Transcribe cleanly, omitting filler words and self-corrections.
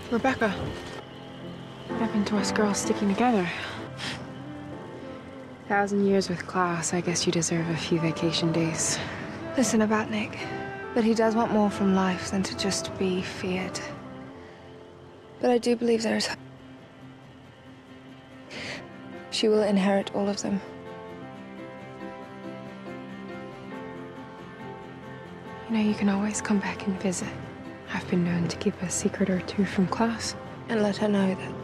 Rebecca, what happened to us girls sticking together? 1,000 years with class, I guess you deserve a few vacation days. Listen about Nick, but he does want more from life than to just be feared. But I do believe there is hope. She will inherit all of them. You know, you can always come back and visit. I've been known to keep a secret or two from class. And let her know that